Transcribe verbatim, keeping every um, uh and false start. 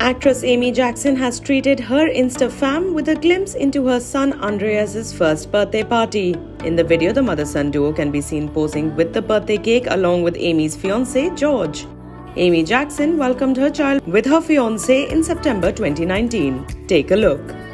Actress Amy Jackson has treated her Instafam with a glimpse into her son Andreas' first birthday party. In the video, the mother-son duo can be seen posing with the birthday cake along with Amy's fiance George. Amy Jackson welcomed her child with her fiance in September twenty nineteen. Take a look.